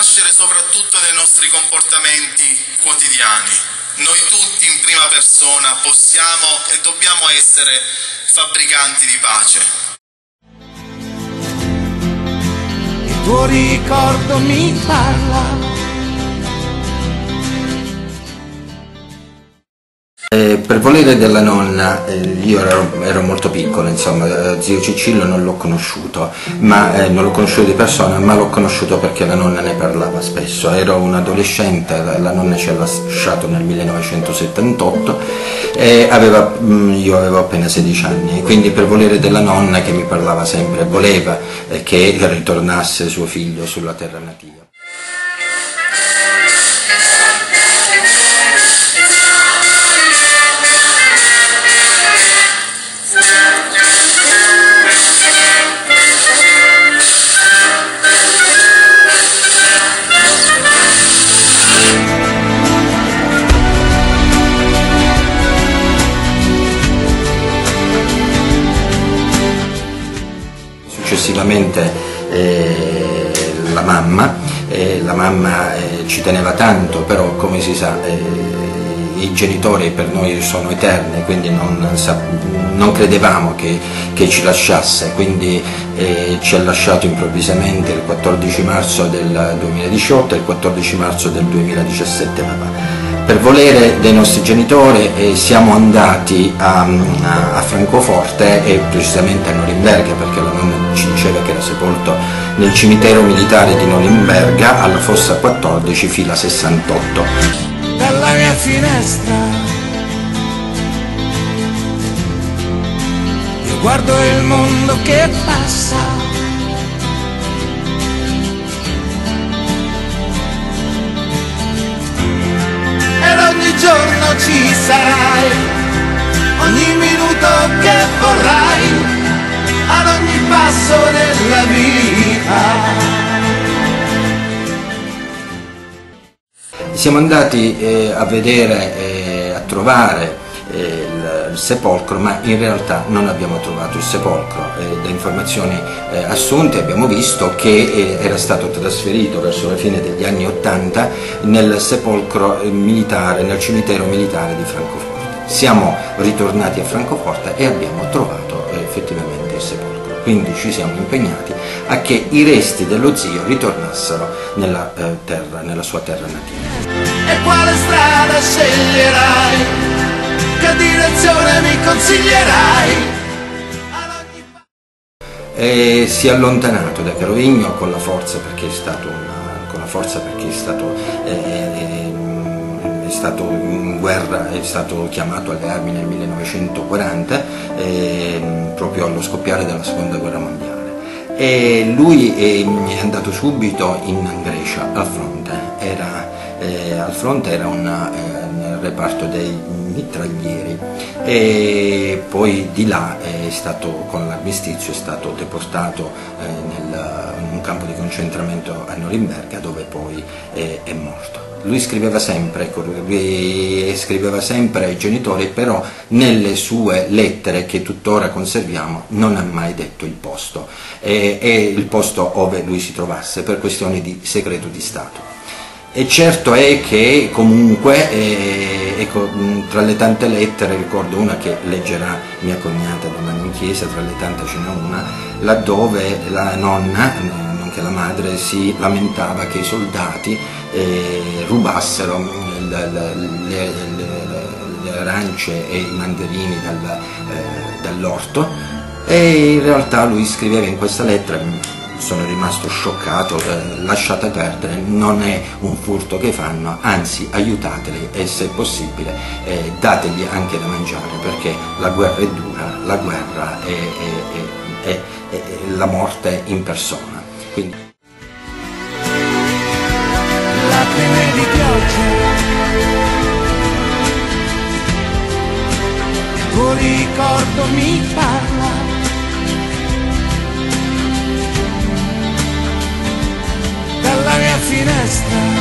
nascere soprattutto dai nostri comportamenti quotidiani. Noi tutti in prima persona possiamo e dobbiamo essere fabbricanti di pace. Il tuo ricordo mi parla. Per volere della nonna, io ero molto piccolo, insomma, zio Cicillo non l'ho conosciuto, ma non l'ho conosciuto di persona, ma l'ho conosciuto perché la nonna ne parlava spesso. Ero un adolescente, la nonna ci ha lasciato nel 1978 e io avevo appena 16 anni, quindi per volere della nonna che mi parlava sempre, voleva che ritornasse suo figlio sulla terra natia. Successivamente la mamma ci teneva tanto, però come si sa i genitori per noi sono eterni, quindi non credevamo che ci lasciasse, quindi ci ha lasciato improvvisamente il 14 marzo del 2018 e il 14 marzo del 2017 papà. Per volere dei nostri genitori siamo andati a Francoforte e precisamente a Norimberga, perché la nonna ci diceva che era sepolto nel cimitero militare di Norimberga alla fossa 14 fila 68. Dalla mia finestra io guardo il mondo che passa. Ogni giorno ci sarai, ogni minuto che vorrai, ad ogni passo della vita. Siamo andati a vedere, a trovare il sepolcro, ma in realtà non abbiamo trovato il sepolcro. Da informazioni assunte abbiamo visto che era stato trasferito verso la fine degli anni '80 nel sepolcro militare, nel cimitero militare di Francoforte. Siamo ritornati a Francoforte e abbiamo trovato effettivamente il sepolcro, quindi ci siamo impegnati a che i resti dello zio ritornassero nella sua terra natia. E quale strada sceglierai? Che direzione mi consiglierai? Si è allontanato da Carovigno con la forza perché è stato in guerra, è stato chiamato alle armi nel 1940, proprio allo scoppiare della seconda guerra mondiale. E lui è andato subito in Grecia al fronte, era nel reparto dei mitraglieri, e poi di là con l'armistizio è stato deportato in un campo di concentramento a Norimberga, dove poi è morto. Lui scriveva sempre ai genitori, però nelle sue lettere che tuttora conserviamo non ha mai detto il posto e il posto dove lui si trovasse, per questioni di segreto di Stato. E certo è che comunque, ecco, tra le tante lettere, ricordo una che leggerà mia cognata domani in chiesa, tra le tante ce n'è una, laddove la nonna, nonché la madre, si lamentava che i soldati rubassero le arance e i mandarini dall'orto, e in realtà lui scriveva in questa lettera: sono rimasto scioccato, lasciate perdere, non è un furto che fanno, anzi aiutateli e se possibile dategli anche da mangiare, perché la guerra è dura, la guerra è la morte in persona. Quindi... Lacrime di pioggia, il tuo ricordo mi parla. Dalla mia finestra